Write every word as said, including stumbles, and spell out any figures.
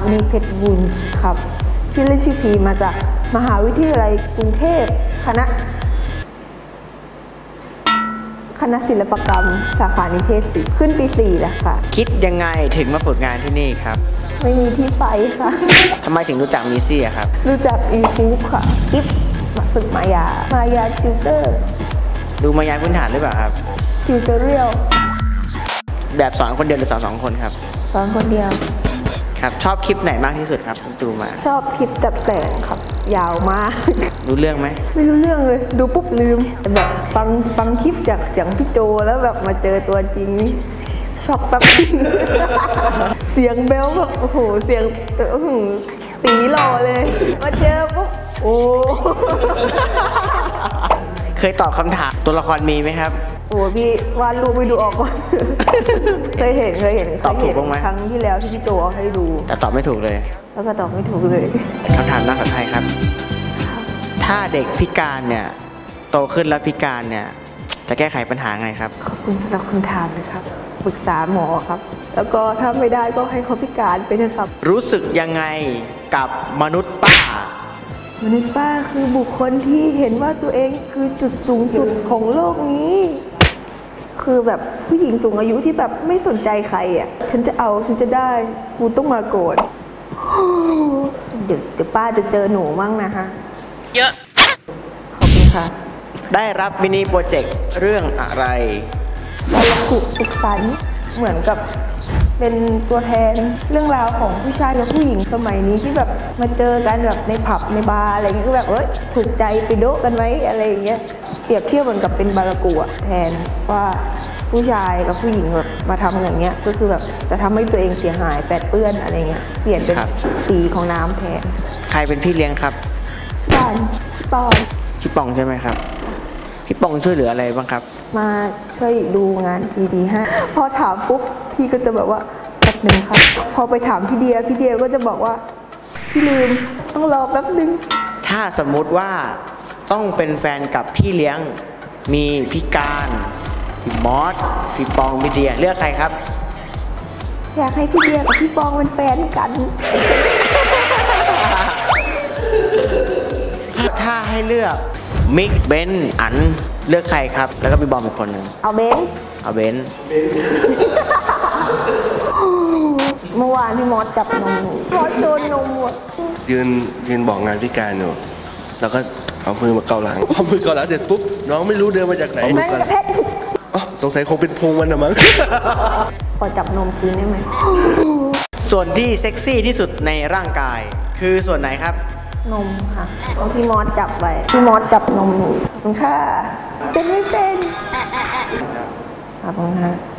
นิเพชรบุญครับชื่อเล่นชื่อพีมาจากมหาวิทยาลัยกรุงเทพคณะคณะศิลปกรรมสาขานิเทศศิลป์ขึ้นปีสี่แล้วค่ะคิดยังไงถึงมาฝึกงานที่นี่ครับไม่มีที่ไปค่ะทำไมถึงรู้จักมิซี่ครับรู้จักยูทูบค่ะคลิปมาฝึกมายามายาติวเตอร์ดูมายาพื้นฐานหรือเปล่าครับติวเตอร์เรียลแบบสอนคนเดียวหรือสอนสองคนครับสอนคนเดียวครับชอบคลิปไหนมากที่สุดครับดูมาชอบคลิปจับแสงครับยาวมากรู้เรื่องไหมไม่รู้เรื่องเลยดูปุ๊บลืมแบบฟังฟังคลิปจากเสียงพี่โจแล้วแบบมาเจอตัวจริงนี่ช็อกแบบเสียงเบลแบบโอ้โหเสียงตีหล่อเลยมาเจอปุ๊บโอ้เคยตอบคำถามตัวละครมีไหมครับโอ้พี่วาดรูปไม่ดูออกก่อนเคยเห็นเคยเห็นตอบถูกบ้างไหมครั้งที่แล้วที่พี่โจเอาให้ดูแต่ตอบไม่ถูกเลยแล้วก็ตอบไม่ถูกเลยคำถามนักภาษาไทยครับถ้าเด็กพิการเนี่ยโตขึ้นแล้วพิการเนี่ยจะแก้ไขปัญหาไงครับขอบคุณสำหรับคำถามเลยครับปรึกษาหมอครับแล้วก็ถ้าไม่ได้ก็ให้เขาพิการไปนะครับรู้สึกยังไงกับมนุษย์ป้ามนุษย์ป้าคือบุคคลที่เห็นว่าตัวเองคือจุดสูงสุดของโลกนี้คือแบบผู้หญิงสูงอายุที่แบบไม่สนใจใครอ่ะฉันจะเอาฉันจะได้กูต้องมาโกรธเดี๋ยวเดี๋ยวป้าจะเจอหนูมั่งนะฮะเยอะขอบคุณค่ะได้รับมินิโปรเจกต์เรื่องอะไรเราขุดสุขสันต์เหมือนกับเป็นตัวแทนเรื่องราวของผู้ชายกับผู้หญิงสมัยนี้ที่แบบมาเจอกันแบบในผับในบาร์อะไรเงี้ยก็แบบเอ้ยถูกใจไปโดกันไว้อะไรเงี้ยเปรียบเทียบเหมือนกับเป็นบารากูอะแทนว่าผู้ชายกับผู้หญิงแบบมาทำอย่างเงี้ยก็คือแบบจะทำให้ตัวเองเสียหายแปดเปื้อนอะไรเงี้ยเปลี่ยนเป็นสีของน้ำแทนใครเป็นพี่เลี้ยงครับปอนปอนพี่ปองใช่ไหมครับพี่ปองช่วยเหลืออะไรบ้างครับมาช่วยดูงานทีดีให้พอถามปุ๊บพี่ก็จะแบบว่าแป๊บนึงครับพอไปถามพี่เดียพี่เดียก็จะบอกว่าพี่ลืมต้องรอแป๊บนึงถ้าสมมุติว่าต้องเป็นแฟนกับพี่เลี้ยงมีพี่การพี่มอสพี่ปองพี่เดียเลือกใครครับอยากให้พี่เดียกับพี่ปองเป็นแฟนกันถ้าให้เลือกมิกเบนอันเลือกใครครับแล้วก็มีบอมอีกคนหนึ่งเอาเบนเอาเบนเมื่อวานพี่มอสจับนมมอสโดนนมหมดยืนยืนบอกงานพิการอยู่แล้วก็เอามือมาเกาหลังเอามือเกาหลังเสร็จปุ๊บน้องไม่รู้เดินมาจากไหนนั่นกระแทกอ๋อสงสัยคงเป็นพุงมันนะมั้งพอจับนมคืนได้ไหมส่วนที่เซ็กซี่ที่สุดในร่างกายคือส่วนไหนครับนมค่ะพี่มอสจับไปพี่มอสจับนมหนูขอบคุณค่ะเป็นไม่เป็นขอบคุณค่ะ